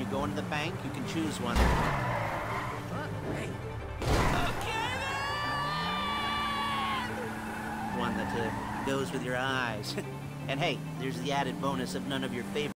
go into the bank, you can choose one. Hey. One that goes with your eyes. And hey, there's the added bonus of none of your favorite